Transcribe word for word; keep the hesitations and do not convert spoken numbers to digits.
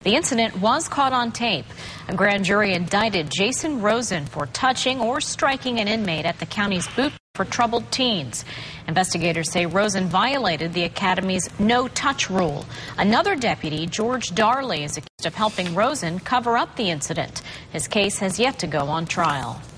The incident was caught on tape. A grand jury indicted Jason Rosen for touching or striking an inmate at the county's boot for troubled teens. Investigators say Rosen violated the academy's no-touch rule. Another deputy, George Darley, is accused of helping Rosen cover up the incident. His case has yet to go on trial.